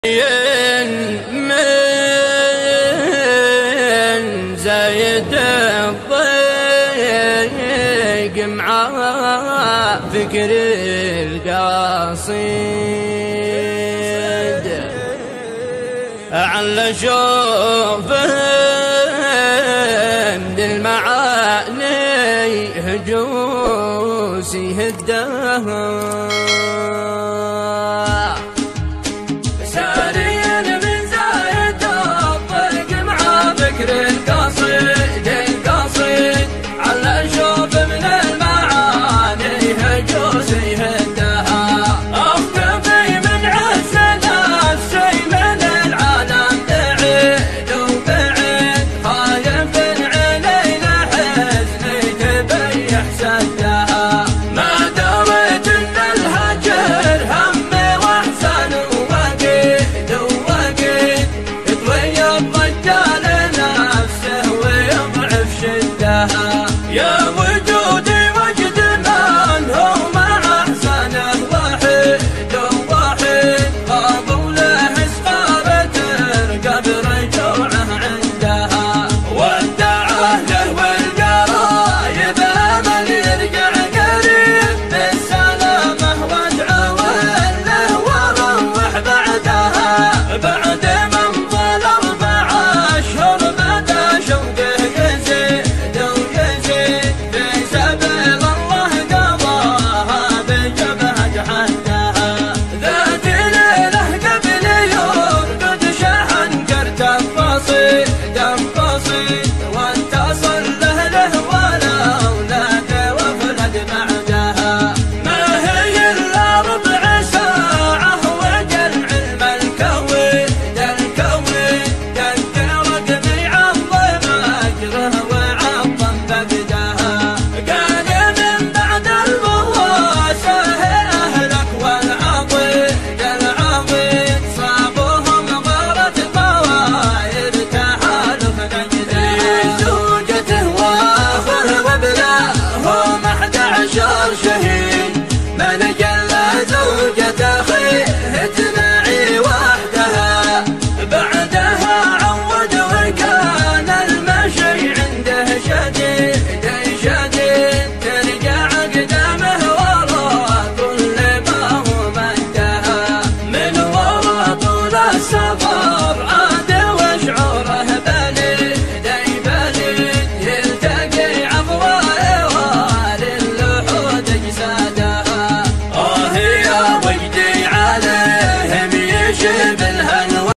من زايد الضيق مع فكر القصيد على شوف المعاني هجوسي هدها القصيد على شوف من المعاني هجوسي هدها اختفي من عسل الشي من العالم بعيد وبعيد خايف علينا حزني تبيح سدها ما دريت ان الهجر همي واحزن ووقيد ووقيد يطوي الرجال يا وجودي وجد من هو مع احسنه وحيد ووحيد غابوا له سقارة القبر جوعه عندها ودعه له والقرايب امل يرجع قريب بالسلامه وادعوا له وروح بعدها بعد من طال 4 أشهر بدا شوقه يزيد وانتصر له ولا أولاد وفلد بعدها ما هي إلا ربع ساعة وجل علم الكوين قدر رقمي عظم أجره وعظم بقدها قال من بعد البواسة أهلك والعضيد صابوهم غارت طواير تحالف شهيد من جل زوجة أخيه تنعي وحدها بعدها عود وكان المشي عنده شديد ترجع قدامه ورا كل ما هو مدها من ورا طول السفر